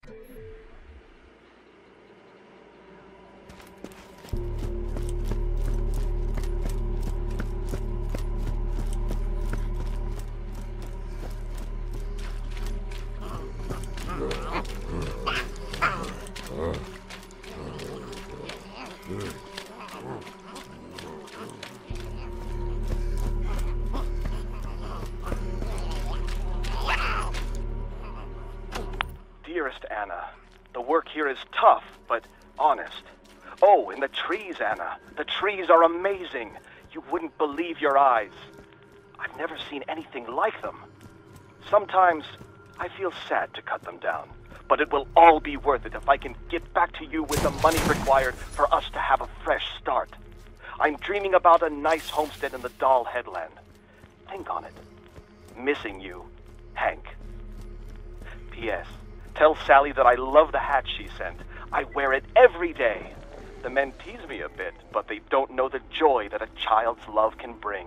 Dearest Anna, the work here is tough, but honest. Oh, and the trees, Anna. The trees are amazing. You wouldn't believe your eyes. I've never seen anything like them. Sometimes I feel sad to cut them down, but it will all be worth it if I can get back to you with the money required for us to have a fresh start. I'm dreaming about a nice homestead in the Doll Headland. Think on it. Missing you, Hank. P.S. Tell Sally that I love the hat she sent. I wear it every day. The men tease me a bit, but they don't know the joy that a child's love can bring.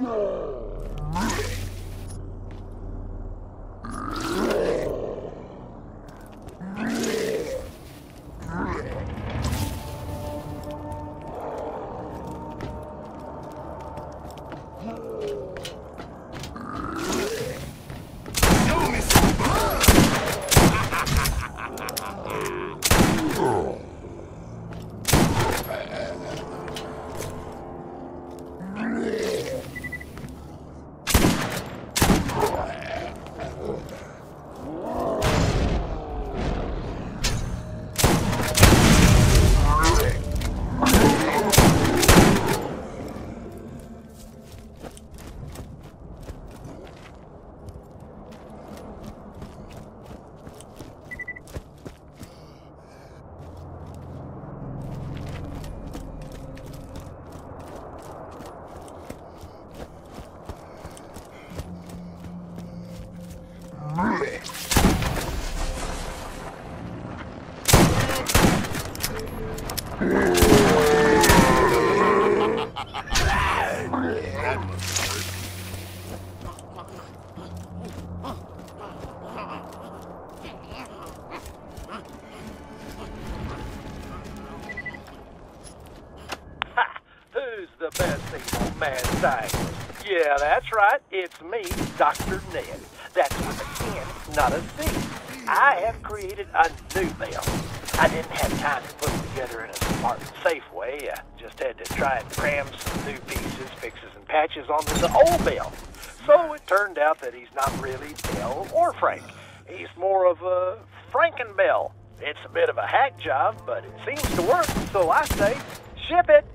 Who's the best thing on man's side? Yeah, that's right. It's me, Dr. Ned. That's with a N, not a Z. I have created a new bell. I didn't have time to put it together in a smart and safe way. I just had to try and cram some new pieces, fixes, and patches onto the old bell. So it turned out that he's not really Bell or Frank. He's more of a Frankenbell. It's a bit of a hack job, but it seems to work, so I say, ship it.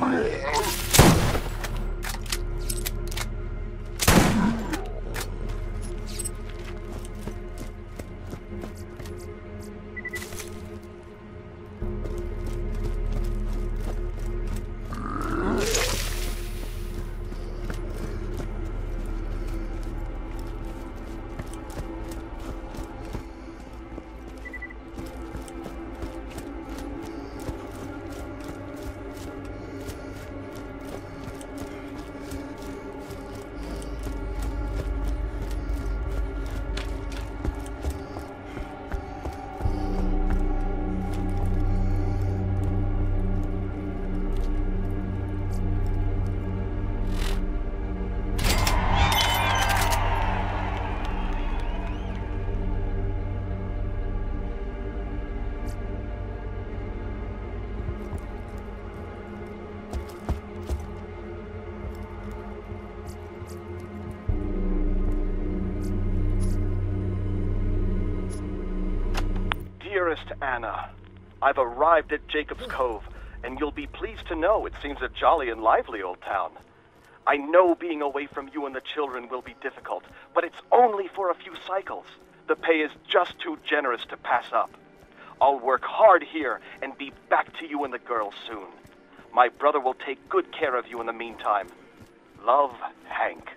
Dearest Anna, I've arrived at Jacob's Cove, and you'll be pleased to know it seems a jolly and lively old town. I know being away from you and the children will be difficult, but it's only for a few cycles. The pay is just too generous to pass up. I'll work hard here and be back to you and the girls soon. My brother will take good care of you in the meantime. Love, Hank.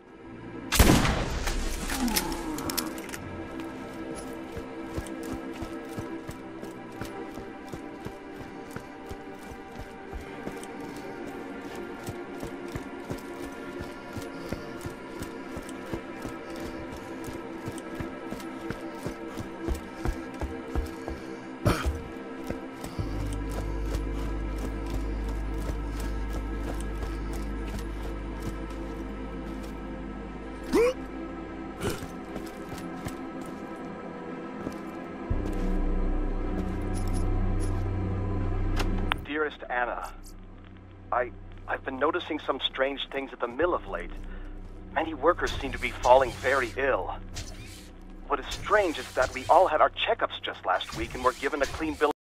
Dearest Anna, I've been noticing some strange things at the mill of late. Many workers seem to be falling very ill. What is strange is that we all had our checkups just last week and were given a clean bill